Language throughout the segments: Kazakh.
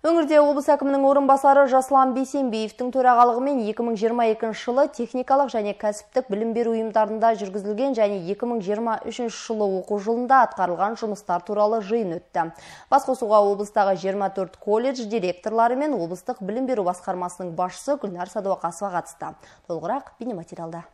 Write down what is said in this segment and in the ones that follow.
Өңірде облыс әкімінің орынбасары Жаслан Бейсенбиевтің төрағалығымен 2022 жылы техникалық және кәсіптік білім беру ұйымдарында жүргізілген және 2023 жылы оқу жылында атқарылған жұмыстар туралы жиын өтті. Басқосуға облыстағы 24 колледж директорлары мен облыстық білім беру басқармасының басшысы Гүлнар Садуақасова қатысты. Толығырақ бейнематериалда.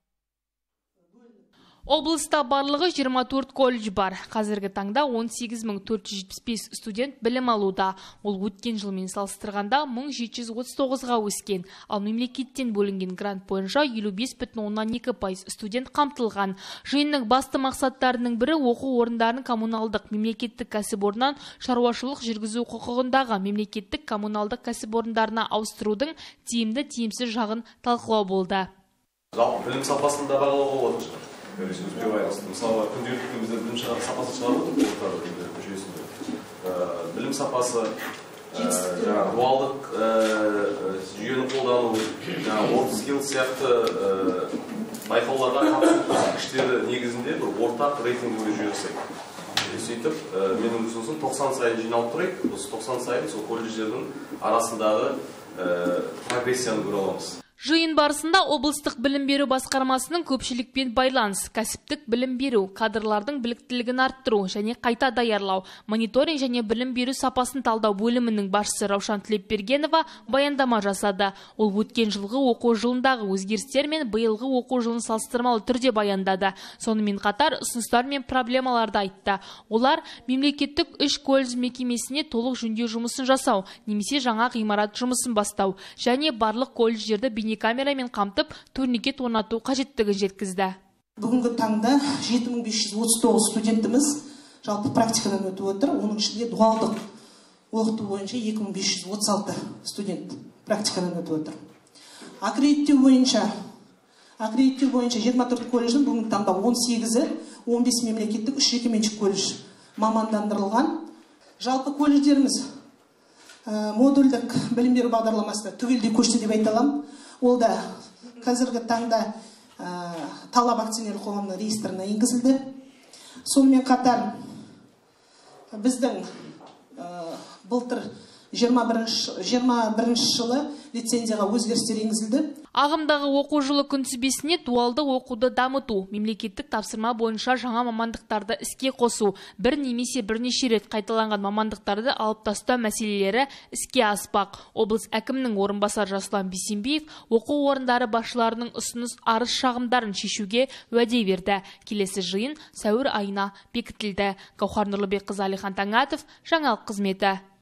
Облыста барлығы 24 колледж бар. Қазіргі таңда 18475 студент білім алуда. Ол өткен жылмен салыстырғанда 1739-ға өскен. Ал мемлекеттен бөлінген грант бойынша 55,2% студент қамтылған. Жиынның басты мақсаттарының бірі оқу орындарын коммуналдық мемлекеттік кәсіпорыннан шаруашылық жүргізу құқығындағы мемлекеттік коммуналдық кәсіпорындарына ауыстырудың тиімді тиімсіз жағын талқылау болды. Білім сапасында бағалауға болады. Мысалы, күнделікті бізде білім сапасы шығарып отыр жүйесінде. Білім сапасы, дуалдық жүйені қолдану, World Skills сияқты байқауларға қатысу көрсеткіштері негізінде ортақ рейтингі жүйесі. Сөйтіп, менің ұсынысым 90 сайын жиналып тұрайық, осы 90 сайын сол колледждердің арасындағы прогрессияны көре аламыз. Жиын барысында облыстық білім беру басқармасының көпшілікпен байланыс, кәсіптік білім беру, кадрлардың біліктілігін арттыру және қайта даярлау, мониторинг және білім беру сапасын талдау бөлімінің басшысы Раушан Тілепбергенова баяндама жасады. Ол өткен жылғы оқу жылындағы өзгерістер мен биылғы оқу жылын салыстырмалы түрде баяндады. Сонымен қатар ұсыныстар мен проблемаларды айтты. Олар мемлекеттік 3 колледж мекемесіне толық жөндеу жұмысын жасау, немесе жаңа ғимарат жұмысын бастау және барлық колледждерді бейнекамерамен қамтып, турникет орнату қажеттігін жеткізді. Бүгінгі таңда 7539 студентіміз жалпы практикадан өтіп отыр. Оның ішінде дуалдық оқыту бойынша 2536 студент практикадан өтіп отыр. Аккредиттеу бойынша 24 колледждің бүгінгі таңда 18-і 15 мемлекеттік 3 жекеменшік колледж мамандандырылған. Жалпы колледждеріміз модульдік білім беру бағдарламасына түгелдей көшті деп айта аламын. Ол да қазіргі таңда талап акционерлік қоғамының реестріне енгізілді. Сонымен қатар біздің былтыр 21 жылы лицензияға өзгерістер енгізілді. Ағымдағы оқу жылы күнтізбесіне дуалды оқуды дамыту, мемлекеттік тапсырма бойынша жаңа мамандықтарды іске қосу, бір немесе бірнеше рет қайталанған мамандықтарды алып тастау мәселелері іске аспақ. Облыс әкімінің орынбасары Жаслан Бейсенбиев оқу орындары басшыларының ұсыныс арыз шағымдарын шешуге уәде берді. Келесі жиын сәуір айына бекітілді. Гаухар Нұрлыбекқызы, Алихан Таңатов, жаңалық қызметі.